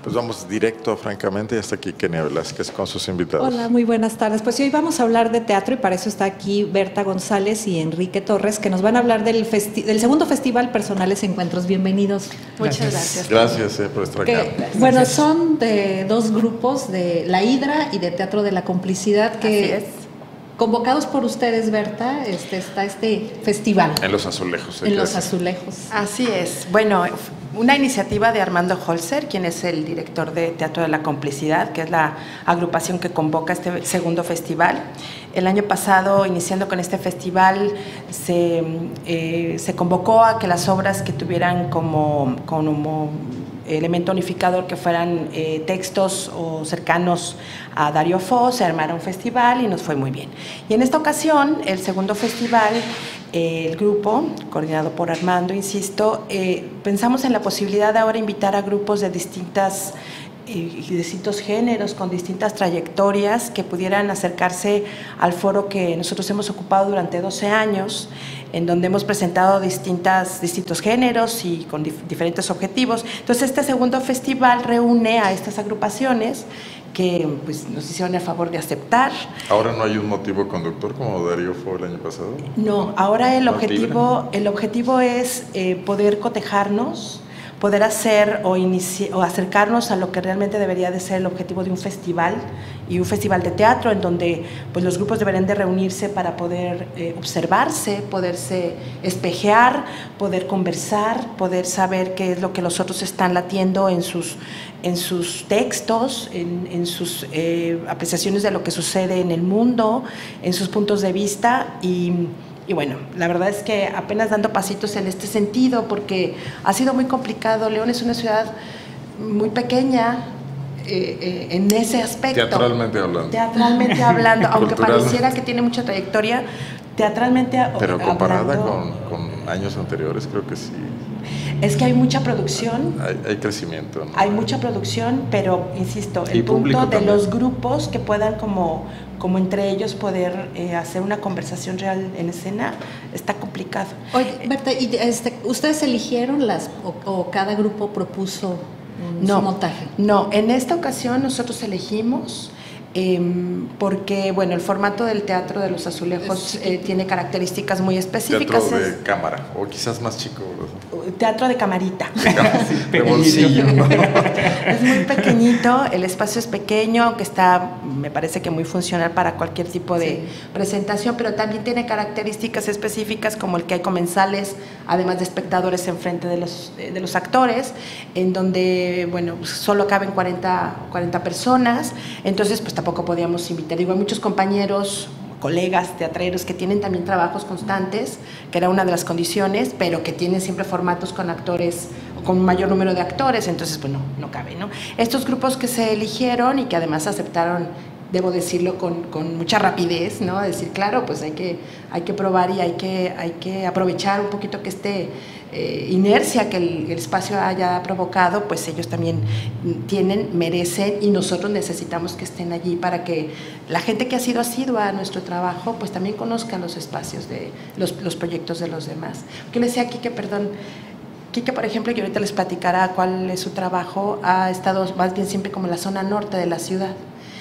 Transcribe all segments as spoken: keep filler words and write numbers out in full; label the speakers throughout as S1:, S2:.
S1: Pues vamos directo, francamente, y hasta aquí Kenia Velázquez con sus invitados.
S2: Hola, muy buenas tardes. Pues hoy vamos a hablar de teatro y para eso está aquí Berta González y Enrique Torres, que nos van a hablar del, festi del segundo Festival Personales Encuentros. Bienvenidos.
S3: Muchas gracias.
S1: Gracias eh, por estar acá.
S2: Que, bueno, son de dos grupos, de La Hidra y de Teatro de la Complicidad, que
S3: Así es.
S2: Convocados por ustedes, Berta, este, está este festival.
S1: En Los Azulejos.
S2: En Los Azulejos.
S3: Así es. Bueno, una iniciativa de Armando Holzer, quien es el director de Teatro de la Complicidad, que es la agrupación que convoca este segundo festival. El año pasado, iniciando con este festival, se, eh, se convocó a que las obras que tuvieran como, como elemento unificador, que fueran eh, textos o cercanos a Darío Fo, se armara un festival y nos fue muy bien. Y en esta ocasión, el segundo festival, eh, el grupo, coordinado por Armando, insisto, eh, pensamos en la posibilidad de ahora invitar a grupos de distintas y distintos géneros, con distintas trayectorias, que pudieran acercarse al foro que nosotros hemos ocupado durante doce años, en donde hemos presentado distintas, distintos géneros y con dif diferentes objetivos. Entonces, este segundo festival reúne a estas agrupaciones que pues, nos hicieron el favor de aceptar.
S1: ¿Ahora no hay un motivo conductor como Darío fue el año pasado?
S3: No, ahora el objetivo, el objetivo es eh, poder cotejarnos, poder hacer o, o acercarnos a lo que realmente debería de ser el objetivo de un festival, y un festival de teatro en donde pues, los grupos deberían de reunirse para poder eh, observarse, poderse espejear, poder conversar, poder saber qué es lo que los otros están latiendo en sus, en sus textos, en, en sus eh, apreciaciones de lo que sucede en el mundo, en sus puntos de vista. Y Y bueno, la verdad es que apenas dando pasitos en este sentido, porque ha sido muy complicado. León es una ciudad muy pequeña eh, eh, en ese aspecto.
S1: Teatralmente hablando.
S3: Teatralmente hablando, aunque pareciera que tiene mucha trayectoria, teatralmente
S1: Pero comparada
S3: hablando,
S1: con, con años anteriores, creo que sí.
S3: Es que hay mucha producción.
S1: Hay, hay crecimiento, ¿no?
S3: Hay mucha producción, pero insisto, el
S1: y
S3: punto de
S1: también.
S3: los grupos que puedan como, como entre ellos poder eh, hacer una conversación real en escena está complicado.
S2: Oye, Berta, ¿y este, ustedes eligieron las o, o cada grupo propuso un,
S3: no,
S2: su montaje?
S3: No, en esta ocasión nosotros elegimos. Eh, porque bueno, el formato del Teatro de los Azulejos eh, tiene características muy específicas.
S1: Teatro de
S3: es,
S1: cámara, o quizás más chico, ¿verdad?
S3: Teatro de camarita.
S1: De, de bolsillo, ¿no?
S3: Es muy pequeñito, el espacio es pequeño, aunque está, me parece que muy funcional para cualquier tipo de sí. presentación, pero también tiene características específicas como el que hay comensales, además de espectadores enfrente de los, de los actores, en donde, bueno, solo caben cuarenta, cuarenta personas, entonces pues tampoco podíamos invitar. Digo, hay muchos compañeros, colegas teatreros que tienen también trabajos constantes, que era una de las condiciones, pero que tienen siempre formatos con actores, o con un mayor número de actores, entonces pues no, no cabe, ¿no? Estos grupos que se eligieron y que además aceptaron, debo decirlo con, con mucha rapidez, ¿no? Decir, claro, pues hay que, hay que probar y hay que, hay que aprovechar un poquito que este eh, inercia que el, el espacio haya provocado, pues ellos también tienen, merecen, y nosotros necesitamos que estén allí para que la gente que ha sido asidua a nuestro trabajo, pues también conozca los espacios de los, los proyectos de los demás. Porque le decía aquí que, perdón, Quique, por ejemplo, que ahorita les platicará cuál es su trabajo, ha estado más bien siempre como en la zona norte de la ciudad.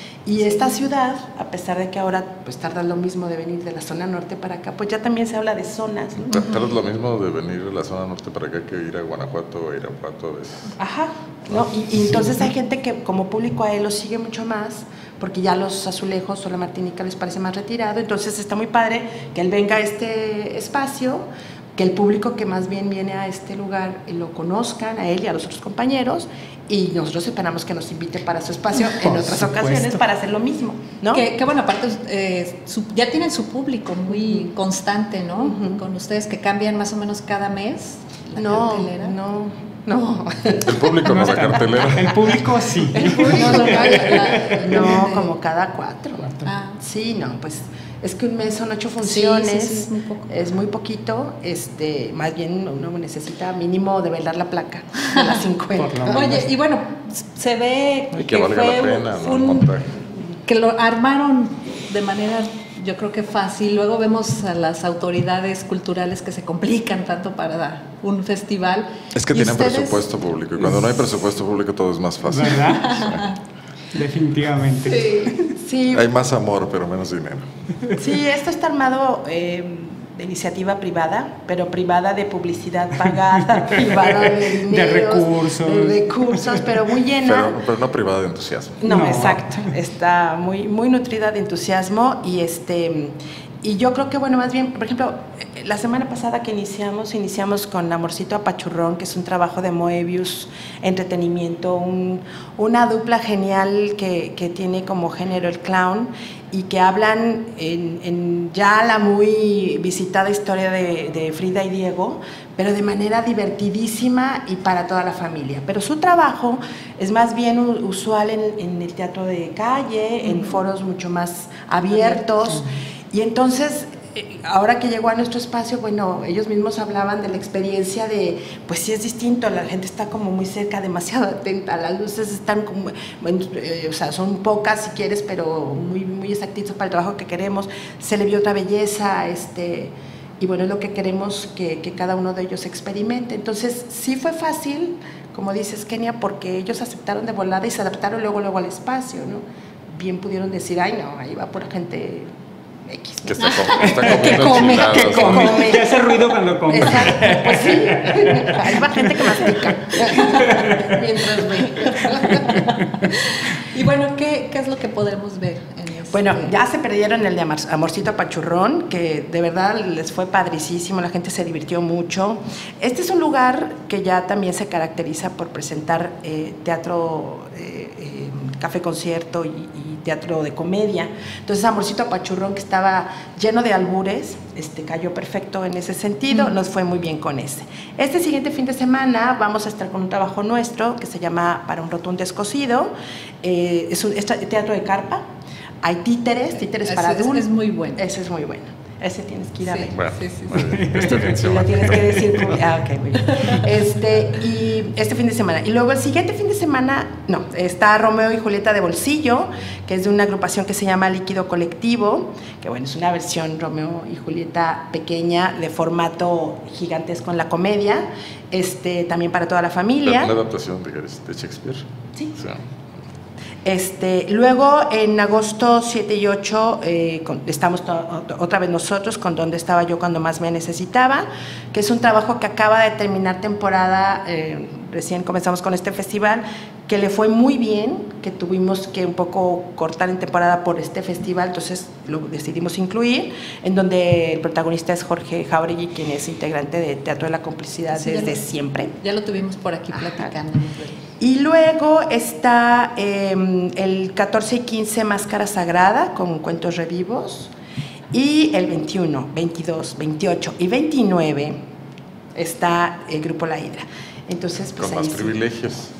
S3: Y esta ciudad, a pesar de que ahora pues tarda lo mismo de venir de la zona norte para acá, pues ya también se habla de zonas, ¿no?
S1: Tarda lo mismo de venir de la zona norte para acá que ir a Guanajuato o Irapuato a veces.
S3: Ajá, ¿no? Y, y entonces hay gente que como público a él lo sigue mucho más, porque ya los Azulejos o la Martinica les parece más retirado, entonces está muy padre que él venga a este espacio, que el público que más bien viene a este lugar lo conozcan, a él y a los otros compañeros, y nosotros esperamos que nos invite para su espacio en otras supuesto. ocasiones para hacer lo mismo, ¿no?
S2: Que, que bueno, aparte eh, su, ya tienen su público muy uh-huh. constante, ¿no? Uh-huh. Con ustedes que cambian más o menos cada mes la
S3: no,
S2: cartelera.
S3: No, no,
S1: El público no, no la cartelera.
S4: El público sí.
S3: El público, no, la, la, no, como cada cuatro.
S4: cuatro.
S3: Ah. Sí, no, pues es que un mes son ocho funciones,
S2: sí, sí, sí, es, muy poco.
S3: es muy poquito, este, más bien uno necesita mínimo develar la placa de las cincuenta.
S2: Oye, y bueno, se ve
S1: y que,
S2: que
S1: valga
S2: fue
S1: la pena,
S2: un,
S1: ¿no?
S2: que lo armaron de manera, yo creo que fácil. Luego vemos a las autoridades culturales que se complican tanto para un festival.
S1: Es que
S2: ¿Y
S1: tienen
S2: ustedes?
S1: presupuesto público y cuando no hay presupuesto público todo es más fácil.
S4: ¿Verdad? Sí. Definitivamente.
S2: Sí.
S3: Sí,
S1: Hay más amor, pero menos dinero.
S3: sí, esto está armado eh, de iniciativa privada, pero privada de publicidad pagada, privada de dinero,
S4: De recursos.
S3: de recursos, pero muy llena.
S1: Pero, pero no privada de entusiasmo.
S3: No,
S4: No.
S3: exacto. Está muy, muy nutrida de entusiasmo y este y yo creo que, bueno, más bien, por ejemplo, la semana pasada que iniciamos, iniciamos con Amorcito Apachurrón, que es un trabajo de Moebius, entretenimiento, un, una dupla genial que, que tiene como género el clown y que hablan en, en ya la muy visitada historia de, de Frida y Diego, pero de manera divertidísima y para toda la familia. Pero su trabajo es más bien usual en, en el teatro de calle, uh-huh. en foros mucho más abiertos. Uh-huh. Y entonces, ahora que llegó a nuestro espacio, bueno, ellos mismos hablaban de la experiencia de, pues sí es distinto, la gente está como muy cerca, demasiado atenta, las luces están como, bueno, eh, o sea, son pocas si quieres, pero muy, muy exactitas para el trabajo que queremos, se le vio otra belleza, este, y bueno, es lo que queremos que, que cada uno de ellos experimente. Entonces, sí fue fácil, como dices, Kenia, porque ellos aceptaron de volada y se adaptaron luego, luego al espacio, ¿no? Bien pudieron decir, ay, no, ahí va por gente X.
S1: Que está, com está comiendo
S2: que come,
S1: enchiladas,
S2: que come.
S1: ¿no?
S4: Que hace ruido cuando come.
S3: Exacto, pues sí. Ahí va gente que mastica mientras ve.
S2: Y bueno, ¿qué, ¿qué es lo que podremos ver en este?
S3: Bueno, ya se perdieron el de Amorcito Apachurrón, que de verdad les fue padricísimo, la gente se divirtió mucho. Este es un lugar que ya también se caracteriza por presentar eh, teatro, eh, eh, café concierto y, y teatro de comedia. Entonces Amorcito Apachurrón, que estaba lleno de albures, este, cayó perfecto en ese sentido, mm. nos fue muy bien con ese. Este siguiente fin de semana vamos a estar con un trabajo nuestro que se llama Para un rotundo descosido, eh, es un es teatro de carpa, hay títeres, títeres
S2: ese,
S3: para adultos.
S2: Es muy bueno.
S3: Ese es muy bueno. Ese tienes que ir a
S2: sí,
S3: ver.
S1: Bueno,
S2: sí, sí,
S1: sí.
S2: sí.
S1: Este fin de
S3: Y
S1: semana.
S3: lo tienes que decir como, ah, ok, muy bien. Este, y este fin de semana. Y luego el siguiente fin de semana, no, está Romeo y Julieta de Bolsillo, que es de una agrupación que se llama Líquido Colectivo, que bueno, es una versión Romeo y Julieta pequeña, de formato gigantesco en la comedia, este, también para toda la familia.
S1: La, la adaptación de, de Shakespeare.
S3: Sí.
S1: O sea,
S3: Este, luego, en agosto siete y ocho, eh, con, estamos otra vez nosotros con Donde Estaba Yo Cuando Más Me Necesitaba, que es un trabajo que acaba de terminar temporada, eh, recién comenzamos con este festival, que le fue muy bien, que tuvimos que un poco cortar en temporada por este festival, entonces lo decidimos incluir, en donde el protagonista es Jorge Jauregui, quien es integrante de Teatro de la Complicidad sí, desde
S2: lo,
S3: siempre.
S2: Ya lo tuvimos por aquí platicando.
S3: Y luego está eh, el catorce y quince Máscara Sagrada con cuentos revivos, y el veintiuno, veintidós, veintiocho y veintinueve está el grupo La Hidra. Entonces, pues
S1: con
S3: ahí
S1: más
S3: sí.
S1: privilegios.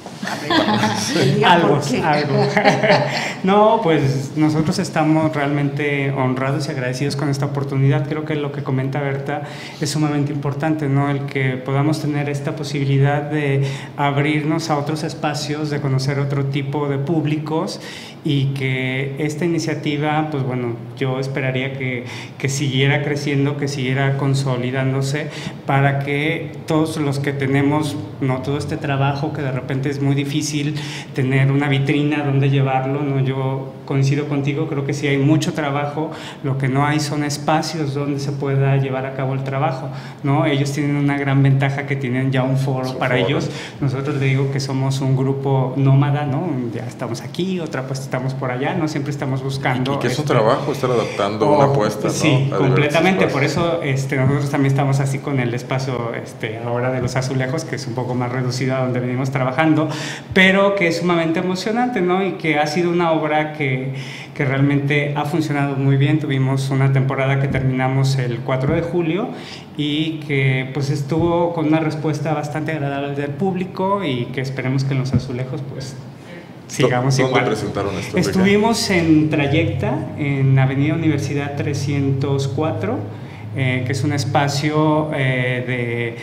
S4: Algo, algo. No, pues nosotros estamos realmente honrados y agradecidos con esta oportunidad. Creo que lo que comenta Berta es sumamente importante, ¿no? El que podamos tener esta posibilidad de abrirnos a otros espacios, de conocer otro tipo de públicos, y que esta iniciativa, pues bueno, yo esperaría que, que siguiera creciendo, que siguiera consolidándose, para que todos los que tenemos, no, todo este trabajo que de repente es muy difícil tener una vitrina donde llevarlo, ¿no? Yo coincido contigo, creo que sí hay mucho trabajo, lo que no hay son espacios donde se pueda llevar a cabo el trabajo, ¿no? Ellos tienen una gran ventaja, que tienen ya un foro para foro. ellos. Nosotros le digo que somos un grupo nómada, ¿no? Ya estamos aquí, otra pues estamos por allá, ¿no? Siempre estamos buscando.
S1: Y que es
S3: este,
S1: un trabajo estar adaptando
S3: oh,
S1: una apuesta, ¿no?
S4: Sí,
S1: a
S4: completamente. Por eso este, nosotros también estamos así con el espacio este, ahora de los azulejos, que es un poco más reducido a donde venimos trabajando, pero que es sumamente emocionante, ¿no? Y que ha sido una obra que, que realmente ha funcionado muy bien. Tuvimos una temporada que terminamos el cuatro de julio y que pues estuvo con una respuesta bastante agradable del público, y que esperemos que en los azulejos pues sigamos
S1: ¿Dónde
S4: igual.
S1: presentaron esto?
S4: Estuvimos en Trayecta, en Avenida Universidad trescientos cuatro, eh, que es un espacio eh, de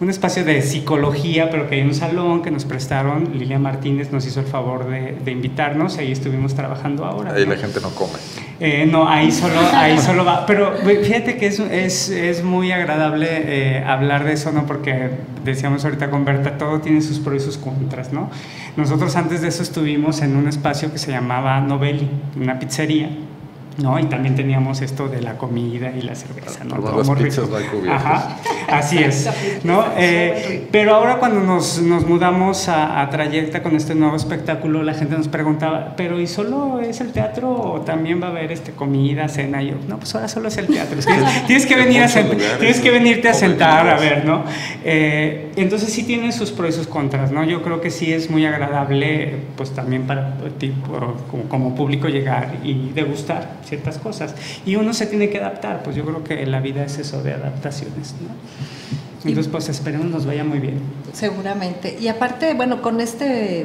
S4: un espacio de psicología, pero que hay un salón que nos prestaron. Lilia Martínez nos hizo el favor de, de invitarnos, ahí estuvimos trabajando ahora.
S1: Ahí
S4: ¿no?
S1: la gente no come.
S4: Eh, no, ahí solo, ahí solo va. Pero fíjate que es, es, es muy agradable eh, hablar de eso, ¿no? Porque decíamos ahorita con Berta, todo tiene sus pros y sus contras, ¿no? Nosotros antes de eso estuvimos en un espacio que se llamaba Novelli, una pizzería, ¿no? Y también teníamos esto de la comida y la cerveza, ¿no?
S1: Pero las pizzas no hay cubiertas.
S4: Ajá, así es, ¿no? Eh, pero ahora cuando nos, nos mudamos a, a Trayecta con este nuevo espectáculo, la gente nos preguntaba, ¿pero y solo es el teatro o también va a haber este, comida, cena? Y yo, no, pues ahora solo es el teatro. Tienes, tienes que venir a sent- tienes que venirte a sentar a ver, ¿no? Eh, entonces sí tiene sus pros y sus contras, ¿no? Yo creo que sí es muy agradable, pues también para ti, como, como público, llegar y degustar ciertas cosas, y uno se tiene que adaptar. Pues yo creo que la vida es eso, de adaptaciones, ¿no? Entonces pues esperemos nos vaya muy bien.
S2: Seguramente. Y aparte, bueno, con este,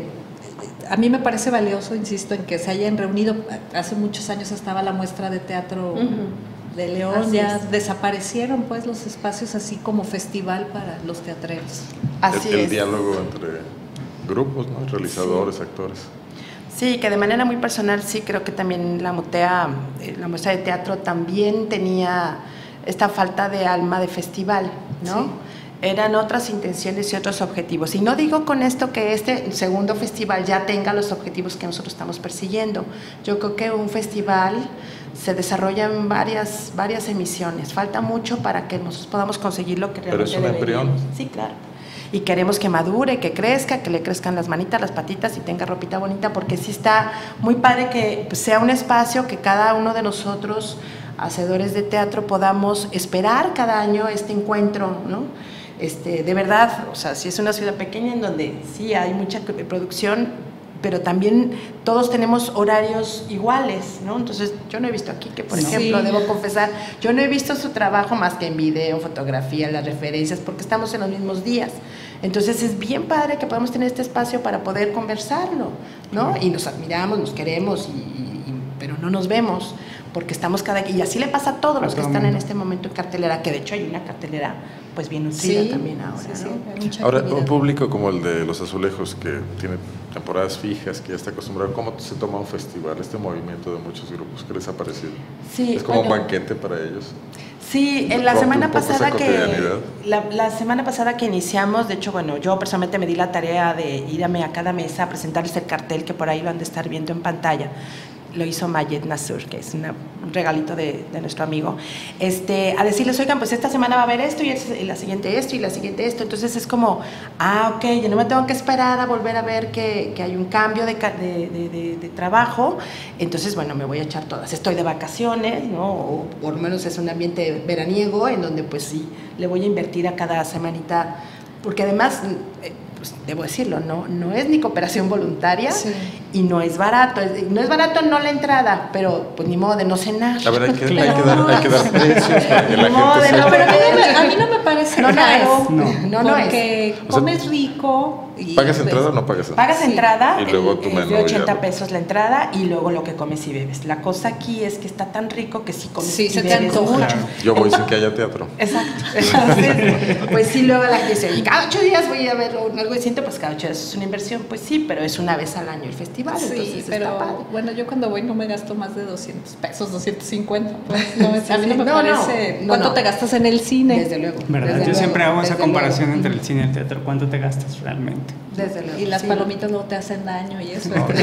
S2: a mí me parece valioso, insisto, en que se hayan reunido. Hace muchos años estaba la muestra de teatro uh-huh. de León, así ya es. Desaparecieron pues los espacios así como festival para los teatreros.
S3: Así
S1: el, el
S3: es.
S1: diálogo entre grupos, ¿no? Realizadores, sí. actores.
S3: Sí, que de manera muy personal sí creo que también la mutea, la muestra de teatro también tenía esta falta de alma de festival, ¿no? Sí. Eran otras intenciones y otros objetivos. Y no digo con esto que este segundo festival ya tenga los objetivos que nosotros estamos persiguiendo. Yo creo que un festival se desarrolla en varias, varias emisiones. Falta mucho para que nosotros podamos conseguir lo que realmente
S1: Pero es un embrión.
S3: Sí, claro. Y queremos que madure, que crezca, que le crezcan las manitas, las patitas y tenga ropita bonita, porque sí está muy padre que sea un espacio que cada uno de nosotros, hacedores de teatro, podamos esperar cada año este encuentro, ¿no? Este, de verdad, o sea, si es una ciudad pequeña en donde sí hay mucha producción, pero también todos tenemos horarios iguales, ¿no? Entonces, yo no he visto aquí que, por sí. ejemplo, debo confesar, yo no he visto su trabajo más que en video, fotografía, las referencias, porque estamos en los mismos días. Entonces, es bien padre que podamos tener este espacio para poder conversarlo, ¿no? Y nos admiramos, nos queremos, y, y, pero no nos vemos, porque estamos cada... Y así le pasa a todos los que están en este momento en cartelera, que de hecho hay una cartelera pues bien nutrida sí, también ahora, sí,
S2: ¿no?
S3: Sí,
S1: ahora, un público como el de Los Azulejos, que tiene temporadas fijas, que ya está acostumbrado, ¿cómo se toma un festival, este movimiento de muchos grupos? ¿Qué les ha parecido?
S3: Sí,
S1: ¿Es como
S3: bueno,
S1: un banquete para ellos?
S3: Sí, en la semana pasada que la, la semana pasada que iniciamos, de hecho, bueno, yo personalmente me di la tarea de irme a cada mesa a presentarles el cartel que por ahí lo han de estar viendo en pantalla. Lo hizo Mayet Nasur, que es una, un regalito de, de nuestro amigo, este, a decirles, oigan, pues esta semana va a haber esto, y la siguiente esto, y la siguiente esto. Entonces es como, ah, ok, yo no me tengo que esperar a volver a ver que, que hay un cambio de, de, de, de, de trabajo. Entonces, bueno, me voy a echar todas. Estoy de vacaciones, ¿no? O por lo menos es un ambiente veraniego, en donde pues sí, le voy a invertir a cada semanita, porque además... Eh, pues debo decirlo, no, no es ni cooperación voluntaria sí. y no es barato. No es barato no la entrada, pero pues ni modo de no cenar.
S1: A ver, hay que, hay que, dar, hay que dar precios para que la gente
S2: sepa. No, pero a mí, no me, a mí no me parece
S3: no,
S2: caro,
S3: no, es. no, no
S2: porque
S3: es.
S2: comes o sea, rico. Y
S1: ¿pagas entrada o no pagas entrada?
S3: Pagas entrada,
S1: y luego tu menú
S3: de ochenta pesos la entrada y luego lo que comes y bebes. La cosa aquí es que está tan rico que sí comes
S2: sí,
S3: y
S2: se
S3: bebes
S2: te
S3: mucho.
S1: Claro. Yo voy sin que haya teatro.
S3: Exacto. Entonces, pues sí, luego la gente dice, y cada ocho días voy a ver algo distinto, pues cada ocho días es una inversión. Pues sí, pero es una vez al año el festival.
S2: Sí, pero bueno, yo cuando voy no me gasto más de doscientos pesos, doscientos cincuenta. Pues, no, sí, a mí no me no, parece. No, ¿Cuánto no. te gastas en el cine?
S3: Desde luego.
S4: ¿Verdad?
S3: Desde
S4: yo
S3: luego,
S4: siempre hago esa comparación
S3: luego.
S4: entre el cine y el teatro. ¿Cuánto te gastas realmente?
S3: Desde luego.
S2: Y las
S3: sí.
S2: palomitas no te hacen daño y eso.
S3: No,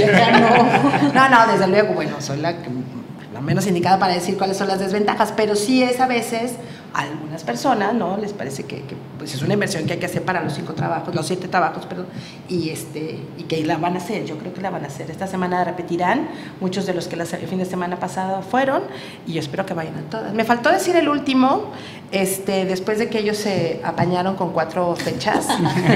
S3: no. no, no, desde luego, bueno, soy la, la menos indicada para decir cuáles son las desventajas, pero sí es a veces, a algunas personas, ¿no? Les parece que, que pues es una inversión que hay que hacer para los cinco trabajos, los siete trabajos, perdón, y, este, y que la van a hacer, yo creo que la van a hacer. Esta semana repetirán, muchos de los que las, el fin de semana pasado fueron, y yo espero que vayan a todas. Me faltó decir el último, este, después de que ellos se apañaron con cuatro fechas,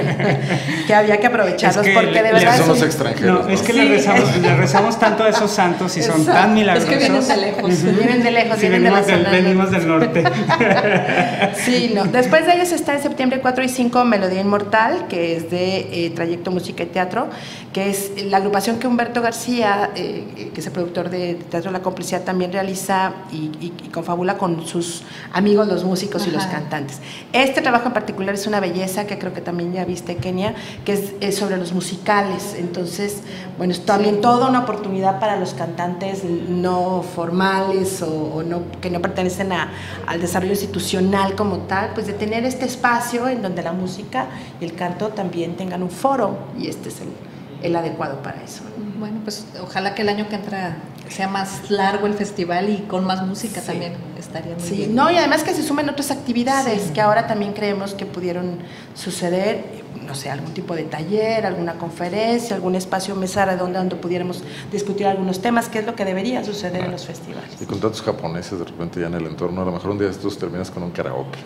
S3: que había que aprovecharlos, es que porque de verdad...
S1: Son los extranjeros.
S4: No, es que sí, le, rezamos, es... le rezamos tanto a esos santos y son Exacto. tan milagrosos.
S2: Es que vienen de lejos.
S3: Uh-huh. Vienen de lejos,
S4: sí,
S3: vienen
S4: venimos
S3: de la
S4: del,
S3: zona
S4: venimos del norte.
S3: Sí, no. Después de ellos está en septiembre cuatro y cinco Melodía Inmortal, que es de eh, Trayecto Música y Teatro, que es la agrupación que Humberto García, eh, que es el productor de Teatro La Complicidad, también realiza y, y, y confabula con sus amigos, los músicos Ajá. y los cantantes. Este trabajo en particular es una belleza que creo que también ya viste, Kenia, que es, es sobre los musicales. Entonces, bueno, es también sí. toda una oportunidad para los cantantes no formales o, o no, que no pertenecen a, al desarrollo institucional como tal, pues de tener este espacio en donde la música y el canto también tengan un foro, y este es el, el adecuado para eso.
S2: Bueno, pues ojalá que el año que entra sea más largo el festival y con más música sí. también estaría muy
S3: sí.
S2: bien.
S3: No, y además que se sumen otras actividades
S2: sí.
S3: que ahora también creemos que pudieron suceder, no sé, algún tipo de taller, alguna conferencia, algún espacio mesa redonda donde pudiéramos discutir algunos temas, que es lo que debería suceder ah, en los festivales.
S1: Y con tantos japoneses de repente ya en el entorno, a lo mejor un día estos terminas con un karaoke.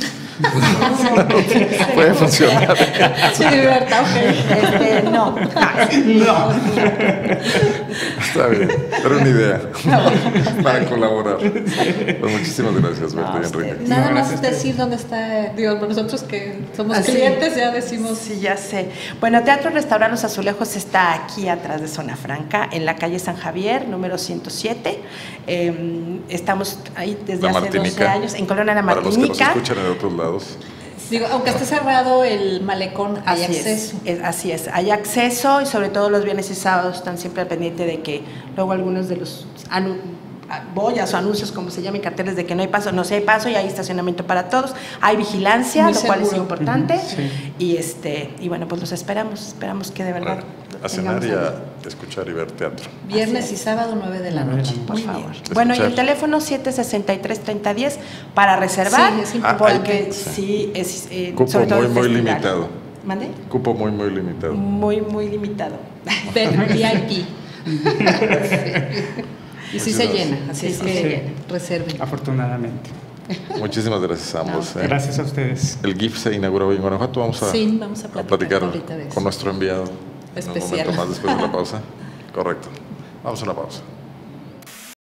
S1: Puede funcionar.
S2: Sí, de verdad, ok.
S3: Este, no.
S4: No.
S1: Está bien, pero una idea para colaborar. Pues muchísimas gracias, Berta no, y Enrique.
S2: Nada no, más decir dónde está, digo, nosotros que somos Así, clientes ya decimos.
S3: Sí, ya sé. Bueno, Teatro Restaurar Los Azulejos está aquí atrás de Zona Franca, en la calle San Javier, número ciento siete. Eh, estamos ahí desde
S1: la
S3: hace
S1: Martinica.
S3: doce años, en Colonia La Martinica.
S1: Para los que nos escuchan en otros lados.
S2: Digo, aunque esté cerrado el malecón, hay así acceso.
S3: Es, es, así es, hay acceso, y sobre todo los viernes y sábados están siempre al pendiente de que luego algunos de los anu boyas o anuncios, como se llaman, carteles de que no hay paso, no sé, hay paso y hay estacionamiento para todos, hay vigilancia, Muy lo seguro. cual es importante, uh-huh, sí. y este y bueno, pues los esperamos, esperamos que de verdad
S1: a cenar y a escuchar y ver teatro.
S2: Viernes y sábado, nueve de la noche,
S3: por favor. Bueno, y el teléfono siete sesenta y tres, treinta diez para reservar, sí,
S1: ah,
S3: porque
S1: sí,
S3: sí es eh,
S1: cupo
S3: sobre todo
S1: muy, muy limitado.
S3: ¿Mande?
S1: Cupo muy, muy limitado.
S3: Muy, muy limitado.
S2: V I P. Y sí se llena, así es que
S4: sí.
S2: reserven.
S4: Afortunadamente.
S1: Muchísimas gracias a ambos.
S4: No, eh. Gracias a ustedes.
S1: El G I F se inaugura hoy en Guanajuato. Vamos a,
S2: sí, vamos a platicar,
S1: a platicar con nuestro enviado
S2: especial.
S1: En un momento más después de la pausa. Correcto. Vamos a una pausa.